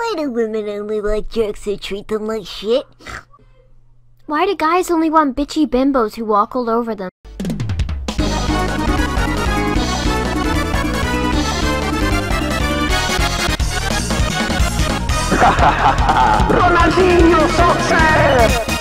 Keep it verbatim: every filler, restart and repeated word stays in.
Why do women only like jerks who treat them like shit? Why do guys only want bitchy bimbos who walk all over them? Ronaldinho, success!